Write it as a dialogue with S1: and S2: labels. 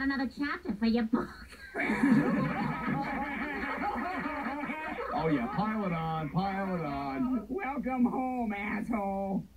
S1: another chapter for your book.
S2: Oh, yeah, pile it on, pile it on.
S3: Welcome home, asshole.